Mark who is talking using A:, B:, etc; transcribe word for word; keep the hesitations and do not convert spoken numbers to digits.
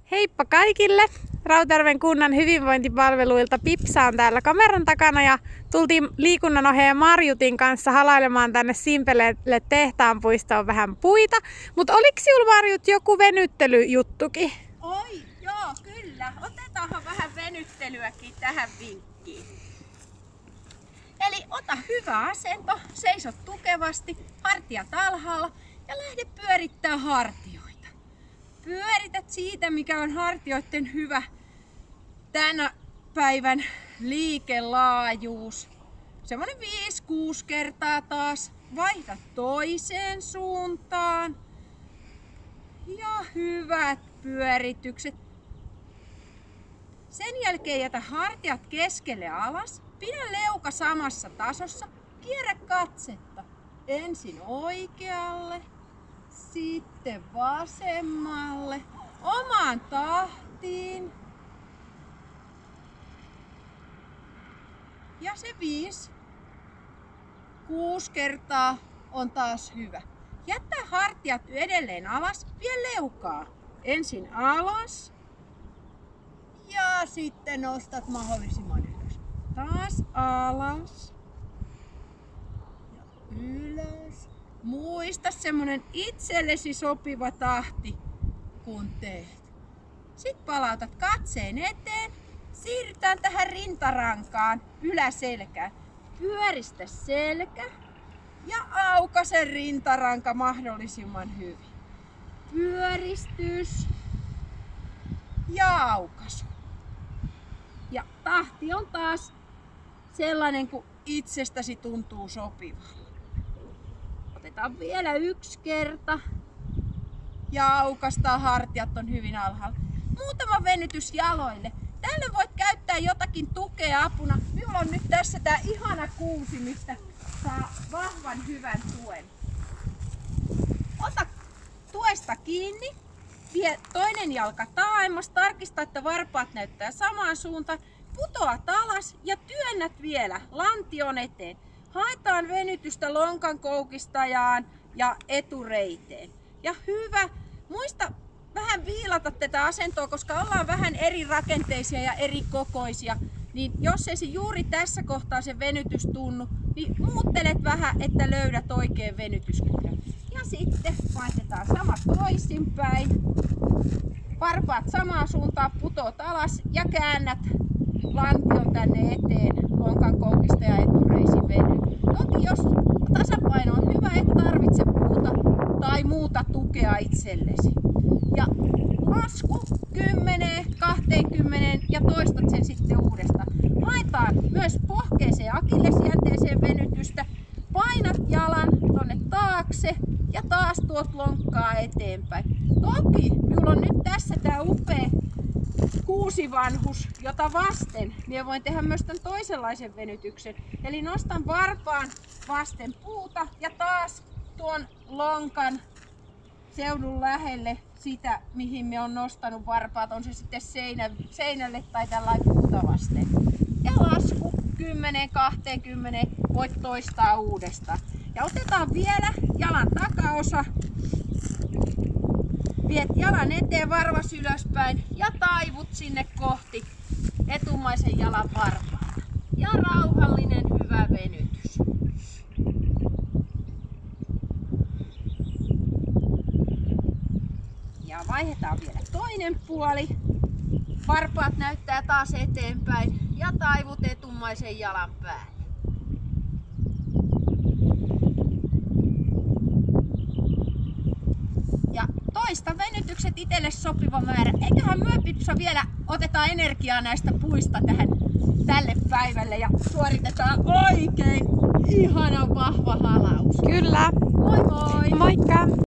A: Heippa kaikille! Rautjärven kunnan hyvinvointipalveluilta Pipsa on täällä kameran takana ja tultiin liikunnanohjaaja Marjutin kanssa halailemaan tänne Simpelelle tehtaanpuistoon vähän puita. Mutta oliko sinulla, Marjut, joku venyttelyjuttukin?
B: Oi, joo, kyllä. Otetaanhan vähän venyttelyäkin tähän vinkkiin. Eli ota hyvä asento, seiso tukevasti, hartiat alhaalla ja lähde pyörittää hartioita. Pyörität siitä, mikä on hartioiden hyvä tänä päivän liikelaajuus. Semmoinen viisi kuusi kertaa taas. Vaihda toiseen suuntaan. Ja hyvät pyöritykset. Sen jälkeen jätä hartiat keskelle alas. Pidä leuka samassa tasossa. Kierrä katsetta. Ensin oikealle. Sitten vasemmalle, omaan tahtiin. Ja se viisi, kuusi kertaa on taas hyvä. Jätä hartiat edelleen alas, vie leukaa. Ensin alas ja sitten nostat mahdollisimman ylös. Taas alas ja ylös. Muista semmonen itsellesi sopiva tahti, kun teet. Sitten palautat katseen eteen. Siirrytään tähän rintarankaan, yläselkään. Pyöristä selkä ja aukaise rintaranka mahdollisimman hyvin. Pyöristys ja aukaisu. Ja tahti on taas sellainen, kuin itsestäsi tuntuu sopivalle. Otetaan vielä yksi kerta ja aukastaa, hartiat on hyvin alhaalla. Muutama venytys jaloille. Tällöin voit käyttää jotakin tukea apuna. Minulla on nyt tässä tää ihana kuusi, mistä saa vahvan hyvän tuen. Ota tuesta kiinni, vie toinen jalka taaemmas, tarkista, että varpaat näyttää samaan suuntaan. Putoat alas ja työnnät vielä lantion eteen. Haetaan venytystä lonkan koukistajaan ja etureiteen. Ja hyvä, muista vähän viilata tätä asentoa, koska ollaan vähän eri rakenteisia ja eri kokoisia. Niin jos ei se juuri tässä kohtaa se venytys tunnu, niin muuttelet vähän, että löydät oikein venytyskyhden. Ja sitten vaihdetaan sama toisinpäin. Varpaat samaan suuntaan, putoat alas ja käännät lantion tänne eteen, lonkan koukistaja ja etureisin veny. Toki jos tasapaino on hyvä, et tarvitse puuta tai muuta tukea itsellesi. Ja lasku kymmenen, kaksikymmentä ja toistat sen sitten uudestaan. Haetaan myös pohkeeseen akillesjänteeseen venytystä. Painat jalan tonne taakse ja taas tuot lonkkaa eteenpäin. Toki minulla on nyt tässä tää upea kuusivanhus, jota vasten minä voin tehdä myös tämän toisenlaisen venytyksen. Eli nostan varpaan vasten puuta ja taas tuon lonkan seudun lähelle sitä, mihin me on nostanut varpaat, on se sitten seinä, seinälle tai tällainen puuta vasten. Ja lasku kymmenen, kaksikymmentä, voit toistaa uudestaan. Ja otetaan vielä jalan takaosa. Viet jalan eteen, varvas ylöspäin ja taivut sinne kohti etumaisen jalan varpaata. Ja rauhallinen hyvä venytys. Ja vaihdetaan vielä toinen puoli. Varpaat näyttää taas eteenpäin ja taivut etumaisen jalan päälle. Ja toista venytykset itselle sopiva määrä. Eiköhän myö, Pipsa, vielä otetaan energiaa näistä puista tähän tälle päivälle ja suoritetaan oikein ihana vahva halaus.
A: Kyllä.
B: Moi moi!
A: Moikka!